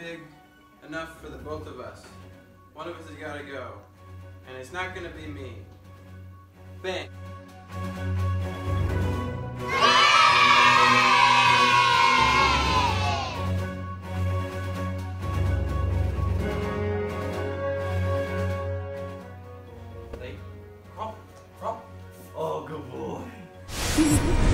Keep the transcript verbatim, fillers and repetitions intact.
big enough for the both of us. One of us has got to go. And it's not going to be me. Bang. Hey, Crop, Crop. Oh, good boy.